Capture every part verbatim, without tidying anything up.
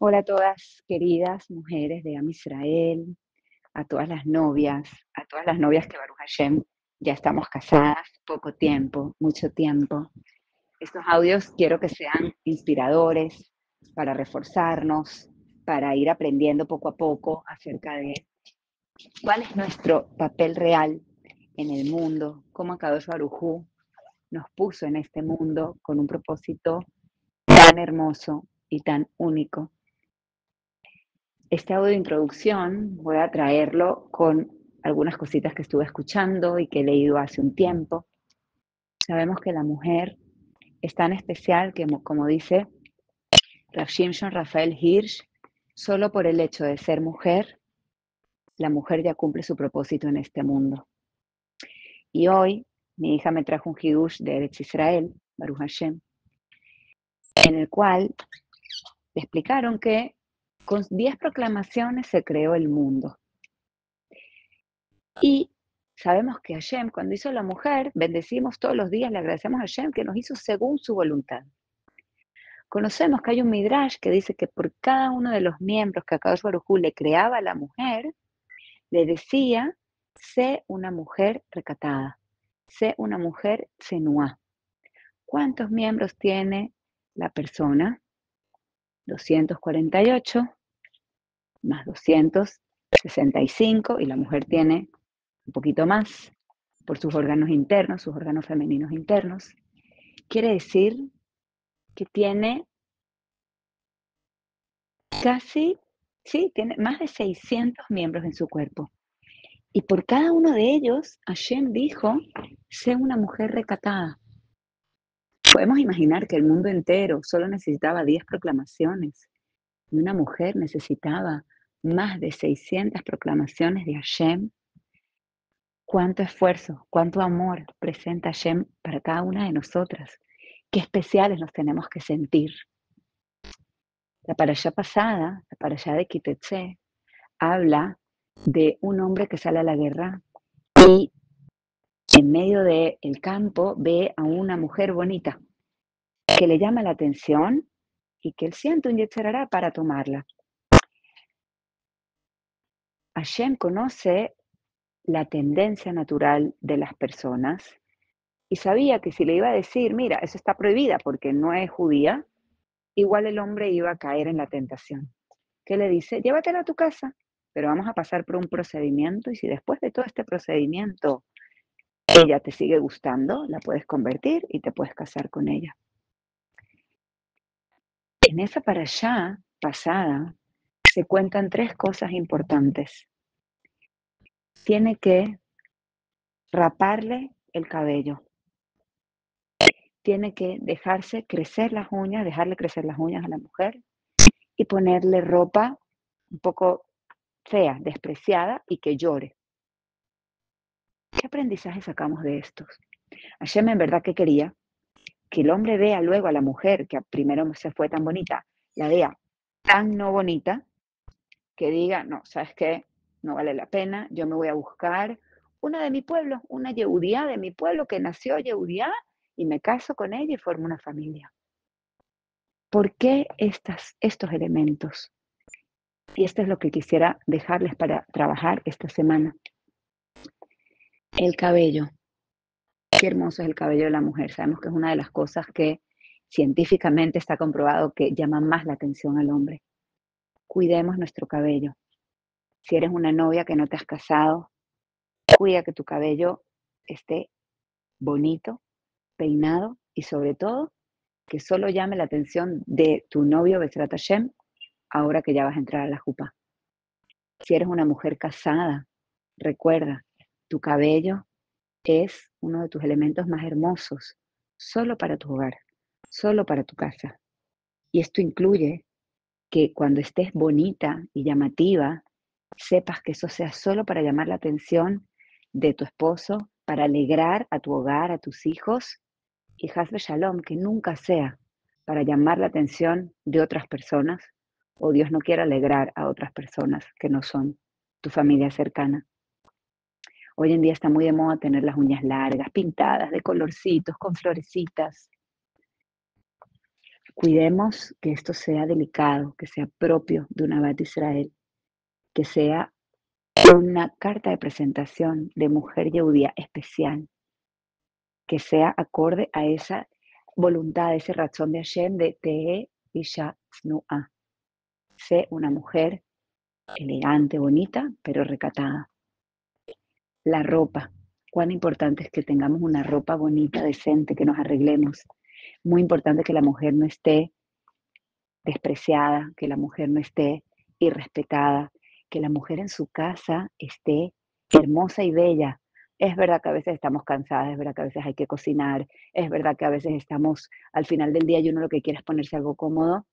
Hola a todas queridas mujeres de Am Israel, a todas las novias, a todas las novias que Baruch Hashem ya estamos casadas, poco tiempo, mucho tiempo. Estos audios quiero que sean inspiradores para reforzarnos, para ir aprendiendo poco a poco acerca de cuál es nuestro papel real en el mundo, cómo Akadosh Baruj Hu nos puso en este mundo con un propósito tan hermoso y tan único. Este audio de introducción voy a traerlo con algunas cositas que estuve escuchando y que he leído hace un tiempo. Sabemos que la mujer es tan especial que, como dice Rav Shimshon Rafael Hirsch, solo por el hecho de ser mujer, la mujer ya cumple su propósito en este mundo. Y hoy mi hija me trajo un hidush de Eretz Israel, Baruch Hashem, en el cual le explicaron que con diez proclamaciones se creó el mundo. Y sabemos que Hashem, cuando hizo la mujer, bendecimos todos los días, le agradecemos a Hashem que nos hizo según su voluntad. Conocemos que hay un midrash que dice que por cada uno de los miembros que Akadosh Baruj Hu le creaba a la mujer, le decía, sé una mujer recatada, sé una mujer tsenuá. ¿Cuántos miembros tiene la persona? doscientos cuarenta y ocho más doscientos sesenta y cinco, y la mujer tiene un poquito más por sus órganos internos, sus órganos femeninos internos. Quiere decir que tiene casi, sí, tiene más de seiscientos miembros en su cuerpo. Y por cada uno de ellos, Hashem dijo, sé una mujer recatada. Podemos imaginar que el mundo entero solo necesitaba diez proclamaciones y una mujer necesitaba más de seiscientas proclamaciones de Hashem. Cuánto esfuerzo, cuánto amor presenta Hashem para cada una de nosotras. Qué especiales nos tenemos que sentir. La parashá pasada, la parashá de Kitetse, habla de un hombre que sale a la guerra y en medio del campo ve a una mujer bonita que le llama la atención y que él siente un yetzer hará para tomarla. Hashem conoce la tendencia natural de las personas y sabía que si le iba a decir, mira, eso está prohibida porque no es judía, igual el hombre iba a caer en la tentación. ¿Qué le dice? Llévatela a tu casa, pero vamos a pasar por un procedimiento y si después de todo este procedimiento ella te sigue gustando, la puedes convertir y te puedes casar con ella. En esa parashá pasada se cuentan tres cosas importantes. Tiene que raparle el cabello. Tiene que dejarse crecer las uñas, dejarle crecer las uñas a la mujer y ponerle ropa un poco fea, despreciada y que llore. ¿Qué aprendizaje sacamos de estos? Hashem en verdad que quería que el hombre vea luego a la mujer, que primero se fue tan bonita, la vea tan no bonita, que diga, no, ¿sabes qué? No vale la pena, yo me voy a buscar una de mi pueblo, una yehudía de mi pueblo que nació yehudía y me caso con ella y formo una familia. ¿Por qué estas, estos elementos? Y esto es lo que quisiera dejarles para trabajar esta semana. El cabello. Qué hermoso es el cabello de la mujer. Sabemos que es una de las cosas que científicamente está comprobado que llama más la atención al hombre. Cuidemos nuestro cabello. Si eres una novia que no te has casado, cuida que tu cabello esté bonito, peinado y sobre todo que solo llame la atención de tu novio Bezrat Hashem ahora que ya vas a entrar a la jupa. Si eres una mujer casada, recuerda, tu cabello es uno de tus elementos más hermosos, solo para tu hogar, solo para tu casa. Y esto incluye que cuando estés bonita y llamativa, sepas que eso sea solo para llamar la atención de tu esposo, para alegrar a tu hogar, a tus hijos, y Hasbe Shalom, que nunca sea para llamar la atención de otras personas, o Dios no quiera alegrar a otras personas que no son tu familia cercana. Hoy en día está muy de moda tener las uñas largas, pintadas, de colorcitos, con florecitas. Cuidemos que esto sea delicado, que sea propio de una Bat Israel, que sea una carta de presentación de mujer judía especial, que sea acorde a esa voluntad, ese razón de Hashem de Tehe Isha Tznu'a. Sé una mujer elegante, bonita, pero recatada. La ropa. Cuán importante es que tengamos una ropa bonita, decente, que nos arreglemos. Muy importante que la mujer no esté despreciada, que la mujer no esté irrespetada, que la mujer en su casa esté hermosa y bella. Es verdad que a veces estamos cansadas, es verdad que a veces hay que cocinar, es verdad que a veces estamos al final del día y uno lo que quiere es ponerse algo cómodo,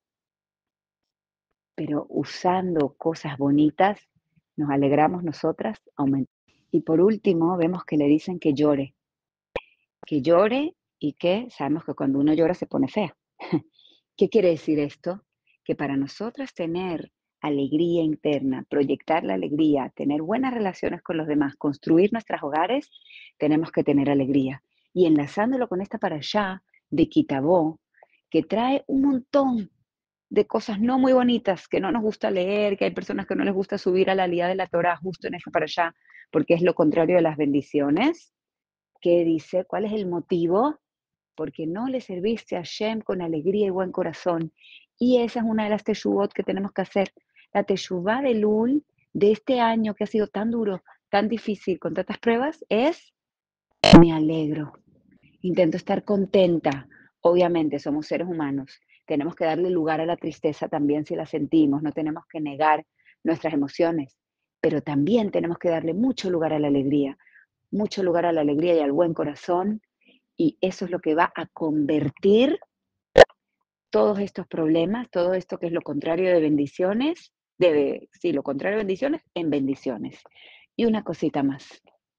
pero usando cosas bonitas nos alegramos nosotras, aumentamos. Y por último, vemos que le dicen que llore, que llore y que sabemos que cuando uno llora se pone fea. ¿Qué quiere decir esto? Que para nosotras tener alegría interna, proyectar la alegría, tener buenas relaciones con los demás, construir nuestros hogares, tenemos que tener alegría. Y enlazándolo con esta parashá de Kitabó, que trae un montón de cosas no muy bonitas que no nos gusta leer, que hay personas que no les gusta subir a la aliyá de la Torah justo en esta parashá, porque es lo contrario de las bendiciones, que dice, ¿cuál es el motivo? Porque no le serviste a Hashem con alegría y buen corazón. Y esa es una de las teshuvot que tenemos que hacer. La teshuvá de Lul de este año que ha sido tan duro, tan difícil, con tantas pruebas, es me alegro. Intento estar contenta. Obviamente somos seres humanos. Tenemos que darle lugar a la tristeza también si la sentimos. No tenemos que negar nuestras emociones. Pero también tenemos que darle mucho lugar a la alegría. Mucho lugar a la alegría y al buen corazón. Y eso es lo que va a convertir todos estos problemas, todo esto que es lo contrario de bendiciones, de, sí, lo contrario de bendiciones, en bendiciones. Y una cosita más.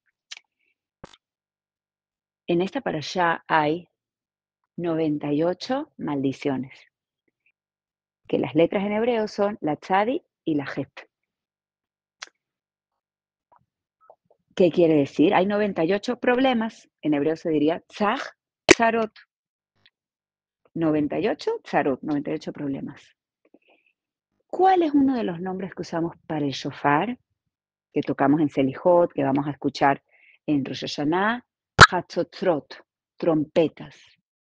En esta parashá hay noventa y ocho maldiciones, que las letras en hebreo son la tzadi y la het. ¿Qué quiere decir? Hay noventa y ocho problemas, en hebreo se diría tzaj, tzarot. noventa y ocho tzarot, noventa y ocho problemas. ¿Cuál es uno de los nombres que usamos para el shofar? Que tocamos en Selijot, que vamos a escuchar en Rosh Hashanah, Hatzotzrot, trompetas.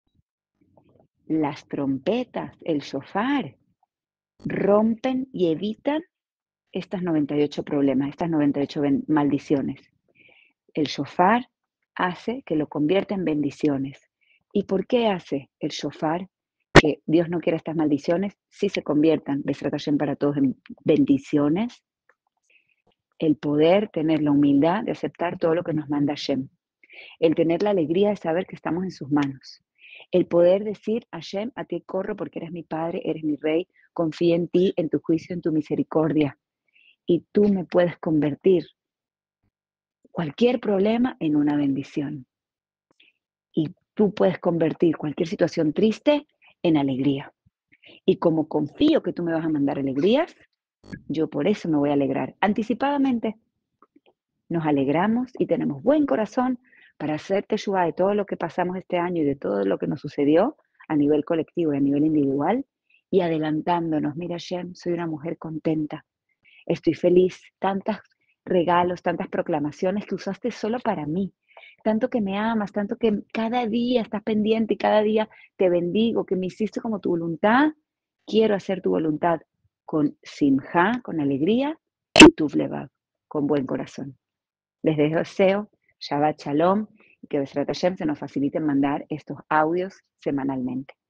Las trompetas, el shofar, rompen y evitan estas noventa y ocho problemas, estas noventa y ocho maldiciones. El shofar hace que lo convierta en bendiciones. ¿Y por qué hace el shofar que Dios no quiera estas maldiciones? Si se conviertan, Besrat Hashem para todos, en bendiciones. El poder tener la humildad de aceptar todo lo que nos manda Hashem. El tener la alegría de saber que estamos en sus manos. El poder decir, Hashem, a ti corro porque eres mi Padre, eres mi Rey, confío en ti, en tu juicio, en tu misericordia. Y tú me puedes convertir cualquier problema en una bendición. Y tú puedes convertir cualquier situación triste en alegría. Y como confío que tú me vas a mandar alegrías, yo por eso me voy a alegrar anticipadamente. Nos alegramos y tenemos buen corazón para hacer teshuva de todo lo que pasamos este año y de todo lo que nos sucedió a nivel colectivo y a nivel individual, y adelantándonos, mira Shem, soy una mujer contenta, estoy feliz, tantos regalos, tantas proclamaciones que usaste solo para mí, tanto que me amas, tanto que cada día estás pendiente y cada día te bendigo, que me hiciste como tu voluntad, quiero hacer tu voluntad con simja, con alegría, y tuv levav, con buen corazón. Les deseo Shabbat Shalom y que Besrat Hashem se nos facilite mandar estos audios semanalmente.